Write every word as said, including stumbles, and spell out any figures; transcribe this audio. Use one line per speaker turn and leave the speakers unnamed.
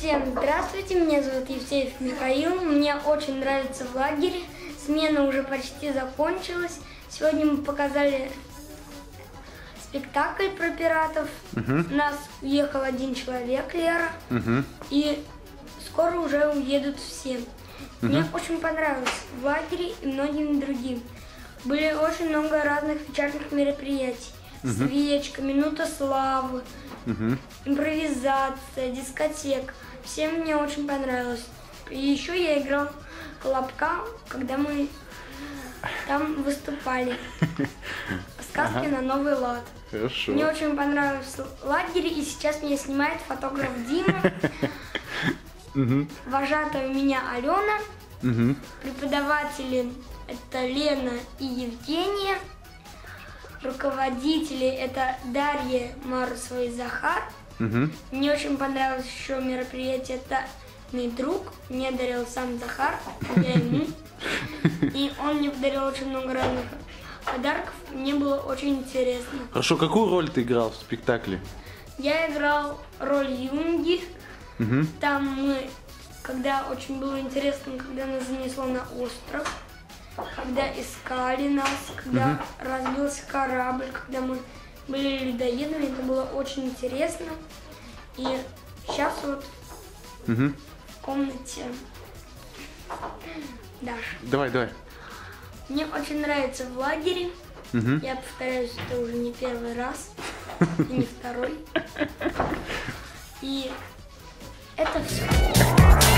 Всем здравствуйте, меня зовут Евсеев Михаил, мне очень нравится в лагере, смена уже почти закончилась. Сегодня мы показали спектакль про пиратов, uh-huh. У нас уехал один человек, Лера, uh-huh. и скоро уже уедут все. Uh-huh. Мне очень понравилось в лагере и многим другим. Были очень много разных вечерних мероприятий. Uh-huh. Свечка, минута славы, uh-huh. импровизация, дискотека. Всем мне очень понравилось. И еще я играл Колобка, когда мы там выступали. Сказки ага. на новый лад.
Хорошо.
Мне очень понравилось в лагере, и сейчас меня снимает фотограф Дима. Uh-huh. Вожатая у меня Алена. Uh-huh. Преподаватели это Лена и Евгения. Руководители это Дарья, Марусова и Захар. Uh-huh. Мне очень понравилось еще мероприятие, это мой друг, мне дарил сам Захар, я ему. И он мне подарил очень много разных подарков, мне было очень интересно.
Хорошо, какую роль ты играл в спектакле?
Я играл роль Юнги. Uh-huh. Там мы, когда очень было интересно, когда нас занесло на остров, когда искали нас, когда uh-huh. разбился корабль, когда мы были людоедами, это было очень интересно. И сейчас вот uh-huh. в комнате Даша.
Давай, давай.
Мне очень нравится в лагере. Uh-huh. Я повторяюсь, это уже не первый раз, и не второй. И это все.